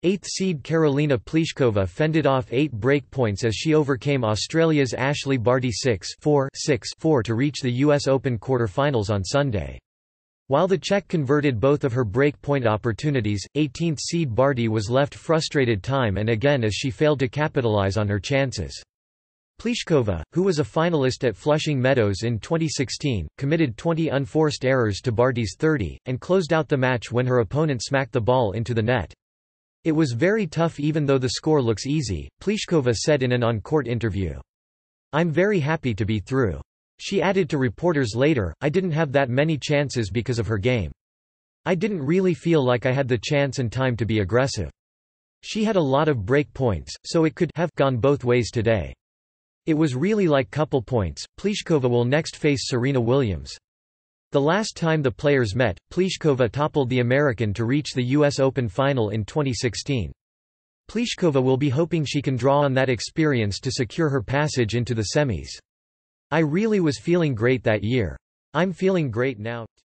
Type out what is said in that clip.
8th seed Karolina Pliskova fended off 8 break points as she overcame Australia's Ashleigh Barty 6-4 to reach the US Open quarter-finals on Sunday. While the Czech converted both of her break point opportunities, 18th seed Barty was left frustrated time and again as she failed to capitalize on her chances. Pliskova, who was a finalist at Flushing Meadows in 2016, committed 20 unforced errors to Barty's 30, and closed out the match when her opponent smacked the ball into the net. "It was very tough even though the score looks easy," Pliskova said in an on-court interview. "I'm very happy to be through." She added to reporters later, "I didn't have that many chances because of her game. I didn't really feel like I had the chance and time to be aggressive. She had a lot of break points, so it could have gone both ways today. It was really like couple points." Pliskova will next face Serena Williams. The last time the players met, Pliskova toppled the American to reach the US Open final in 2016. Pliskova will be hoping she can draw on that experience to secure her passage into the semis. "I really was feeling great that year. I'm feeling great now.